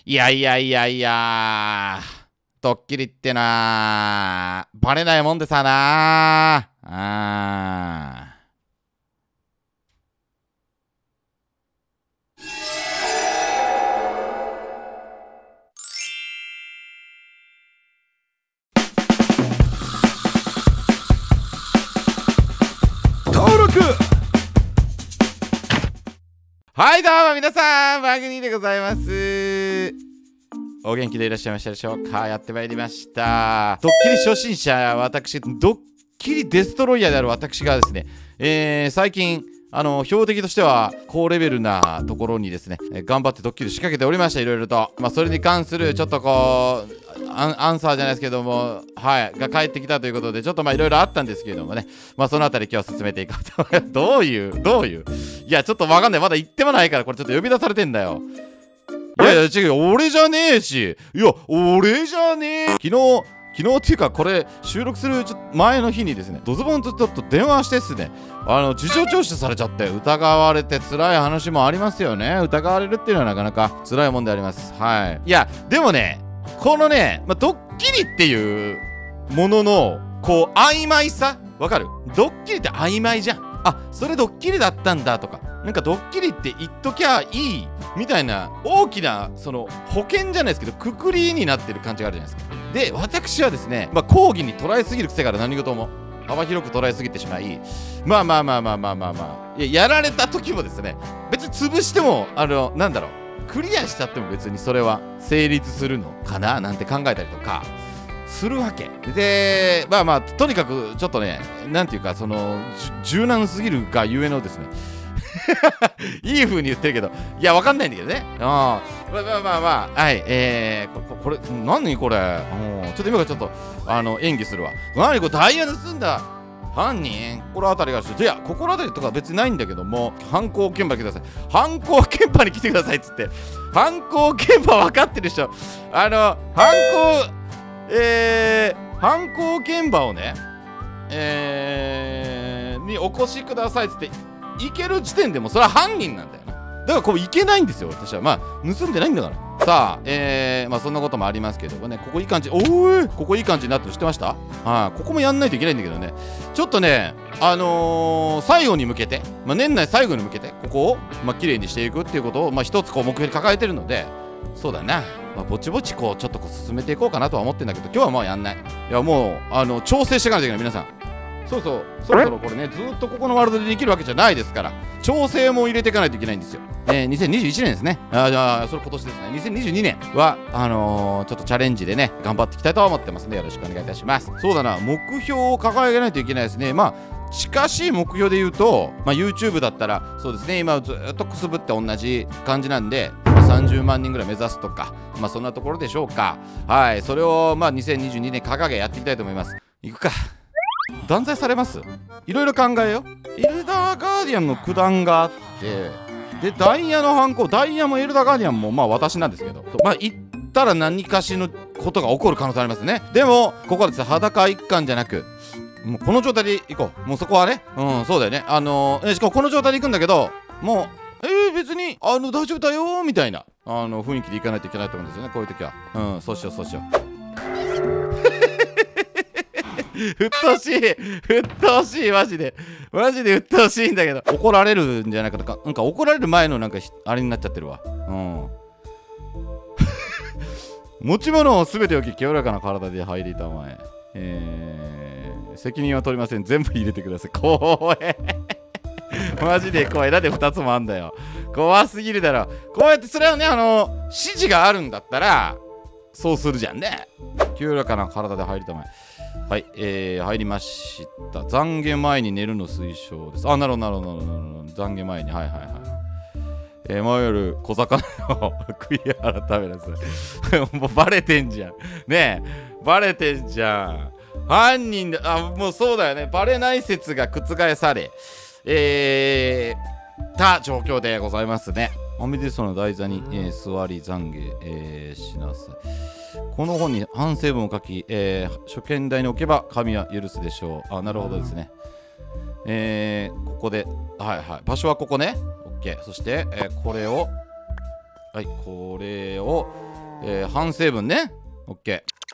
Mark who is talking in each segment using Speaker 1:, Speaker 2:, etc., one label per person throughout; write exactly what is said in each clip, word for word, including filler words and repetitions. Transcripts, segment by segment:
Speaker 1: いやいやいやいや、ドッキリってなバレないもんでさなあー。登録。はいどうも皆さん、マグニーでございます。お元気でいらっしゃいましたでしょうか。やってまいりました。ドッキリ初心者、私、ドッキリデストロイヤーである私がですね、えー、最近、あの、標的としては、高レベルなところにですね、えー、頑張ってドッキリ仕掛けておりました、いろいろと。まあ、それに関する、ちょっとこう、アン、アンサーじゃないですけども、はい、が返ってきたということで、ちょっとまあ、いろいろあったんですけれどもね、まあ、そのあたり今日は進めていこうと。どういう、どういう、いや、ちょっとわかんない。まだ言ってもないから、これちょっと呼び出されてんだよ。いやいや、違う、俺じゃねえし。いや、俺じゃねえ。昨日、昨日っていうか、これ、収録するちょ前の日にですね、ドズボンとちょっと電話してっすね、あの、事情聴取されちゃって、疑われて辛い話もありますよね。疑われるっていうのはなかなか辛いもんであります。はい。いや、でもね、このね、まあ、ドッキリっていうものの、こう、曖昧さわかる？ドッキリって曖昧じゃん。あ、それドッキリだったんだとか、なんかドッキリって言っときゃいいみたいな大きなその保険じゃないですけどくくりになってる感じがあるじゃないですか。で、私はですね、まあ講義に捉えすぎる癖から何事も幅広く捉えすぎてしまい、まあまあまあまあまあまあまあ、いや、やられた時もですね、別に潰しても、あの、なんだろう、クリアしちゃっても別にそれは成立するのかななんて考えたりとかするわけで、まあまあ、とにかくちょっとね、なんていうか、その柔軟すぎるがゆえのですねいい風に言ってるけど、いや、わかんないんだけどね。あまあまあまあまあ、はい、えー、こ, これ、何これ、うん、ちょっと今からちょっと、あの、演技するわ。何これ、ダイヤ盗んだ犯人、心当たりがして、いや、心当たりとか別にないんだけども、犯行現場に来てください。犯行現場に来てくださいっつって、犯行現場分かってる人、あの、犯行、えー、犯行現場をね、えー、にお越しくださいっつって、行ける時点でもそれは犯人なんだよな。だからこう行けないんですよ、私は。まあ、盗んでないんだから。さあ、えー、まあそんなこともありますけどもね、ここいい感じ、おーい、ここいい感じになってる知ってました？はい、あ、ここもやんないといけないんだけどね。ちょっとね、あのー、最後に向けて、まあ年内最後に向けて、ここを、まあ綺麗にしていくっていうことを、まあ一つこう目標に抱えてるので、そうだな。まあ、ぼちぼちこう、ちょっとこう進めていこうかなとは思ってんだけど、今日はもうやんない。いや、もう、あの、調整していかないといけない、皆さん。そうそう、そろそろこれね、ずーっとここのワールドでできるわけじゃないですから、調整も入れていかないといけないんですよ。えー、にせんにじゅういちねんですね。あじゃあ、それ今年ですね。にせんにじゅうにねんは、あのー、ちょっとチャレンジでね、頑張っていきたいと思ってますので、よろしくお願いいたします。そうだな、目標を掲げないといけないですね。まあ、近しい目標で言うと、まあ、YouTube だったら、そうですね、今ずっとくすぶって同じ感じなんで、さんじゅうまんにんぐらい目指すとか、まあ、そんなところでしょうか。はい、それを、まあ、にせんにじゅうにねん掲げやっていきたいと思います。いくか。断罪されます？いろいろ考えよ。エルダーガーディアンの九段があって、で、ダイヤの犯行、ダイヤもエルダーガーディアンも、まあ私なんですけど、まあ言ったら何かしのことが起こる可能性ありますね。でも、ここはですね、裸一貫じゃなく、もうこの状態で行こう。もうそこはね、うん、そうだよね。あのー、しかもこの状態で行くんだけど、もう、えー、別に、あの、大丈夫だよー、みたいな、あの、雰囲気で行かないといけないと思うんですよね、こういう時は。うん、そうしよう、そうしよう。うっとうしい、うっとうしい、マジでマジでうっとうしいんだけど、怒られるんじゃないかとか、なんか怒られる前のなんかあれになっちゃってるわ。うん持ち物をすべて置き清らかな体で入りたまえ、えー、責任は取りません、全部入れてください。怖えマジで怖い。なんでふたつもあんだよ、怖すぎるだろ。こうやってそれはね、あの指示があるんだったらそうするじゃんね。清らかな体で入りたまえ。はい、えー、入りました。懺悔前に寝るの推奨です。あ、なるほど、なるほど、なるほど。懺悔前に、はいはいはい。えー、前夜、小魚を食い改めなさい。もうバレてんじゃん。ねえ、バレてんじゃん。犯人だ、あ、もうそうだよね。バレない説が覆され、えー、た状況でございますね。アメデストの台座に、えー、座り懺悔、えー、しなさい。この本に反省文を書き、えー、初見台に置けば神は許すでしょう。あ、なるほどですね。えー、ここで、はいはい。場所はここね。OK。そして、えー、これを、はい、これを、 えー、反省文ね。オッケー。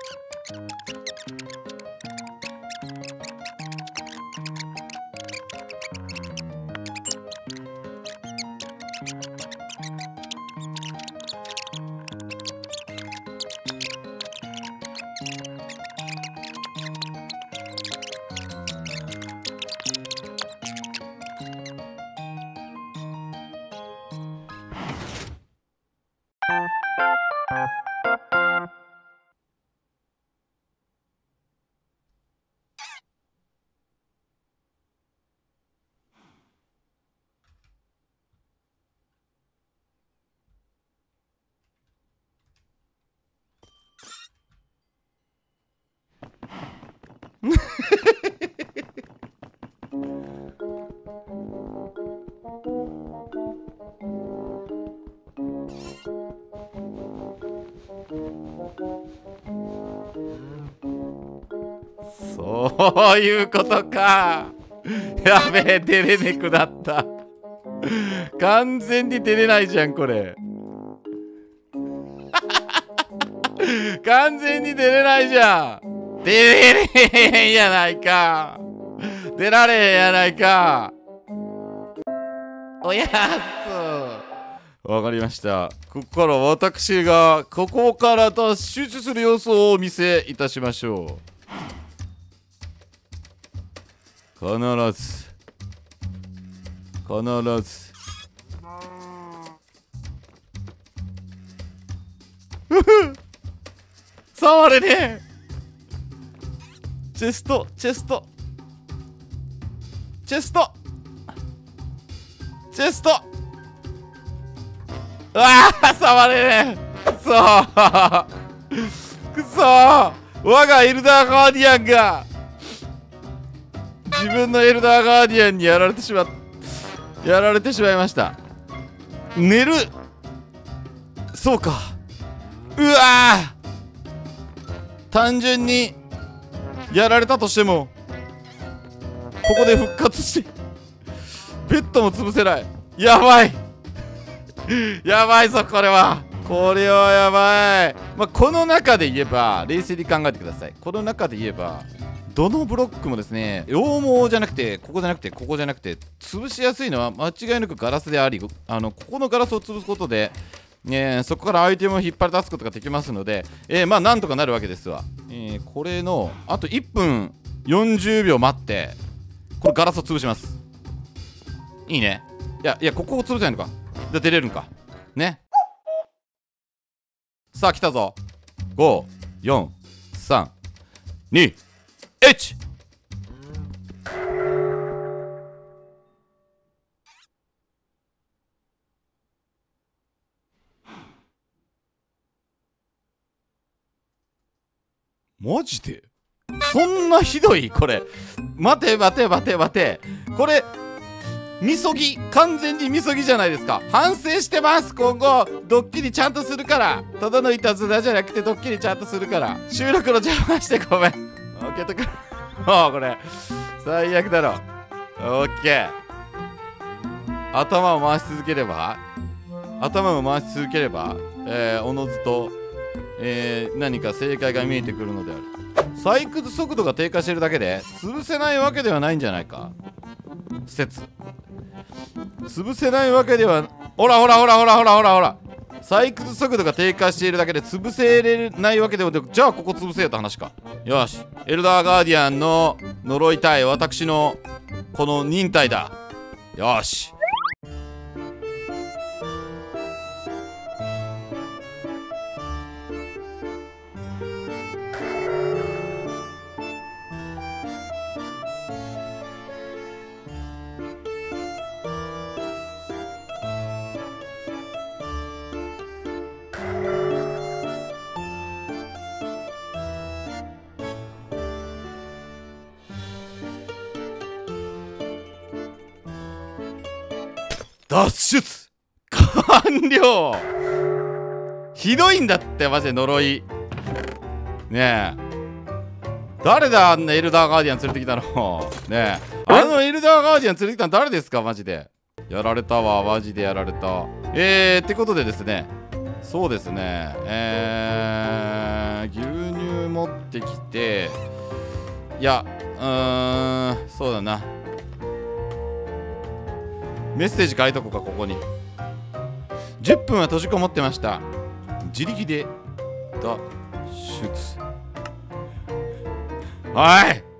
Speaker 1: そういうことか。やべえ、出れねくなった。完全に出れないじゃんこれ。完全に出れないじゃん。出れねえやないか。出られへんやないか。おやっす。わかりました。ここから私がここから脱出する様子をお見せいたしましょう。必ず必ず触れねえ。チェストチェストチェストチェスト。うわあ触れねえ。くそーくそー。我がエルダーガーディアンが自分のエルダーガーディアンにやられてしまっやられてしまいました。寝る。そうか。うわー。単純にやられたとしてもここで復活してベッドも潰せない。やばいやばいぞこれは。これはやばい。まあこの中で言えば冷静に考えてください。この中で言えばどのブロックもですね、羊毛じゃなくてここじゃなくてここじゃなくて潰しやすいのは間違いなくガラスであり、あのここのガラスを潰すことで、えー、そこからアイテムを引っ張り出すことができますので、えー、まあなんとかなるわけですわ。えー、これのあといっぷんよんじゅうびょう待ってこれガラスを潰します。いいね。いやいやここを潰せないのか。じゃ出れるんかね。さあ来たぞ。ご、よん、さん、に、いち。マジでそんなひどいこれ。待て待て待て待て。これみそぎ、完全にみそぎじゃないですか。反省してます。今後ドッキリちゃんとするから。ただのいたずらじゃなくてドッキリちゃんとするから。収録の邪魔してごめん。オッケーとくもうこれ最悪だろ。オッケー。頭を回し続ければ頭を回し続ければえー、おのずと、えー、何か正解が見えてくるのである。採掘速度が低下してるだけで潰せないわけではないんじゃないか説。潰せないわけでは、ほらほらほらほらほらほらほら、採掘速度が低下しているだけで潰せれないわけでも、じゃあここ潰せよって話か。よし、エルダーガーディアンの呪いたい私のこの忍耐だ。よし。脱出完了。ひどいんだってマジで呪いねえ。誰だあんなエルダーガーディアン連れてきたのねえ。あのエルダーガーディアン連れてきたの誰ですかマジで。やられたわマジでやられた。えーってことでですね、 そうですね、えー、牛乳持ってきて、いや、うーん、そうだな、メッセージ書いとこうか、ここに。じゅっぷんは閉じこもってました。自力で脱出。はい。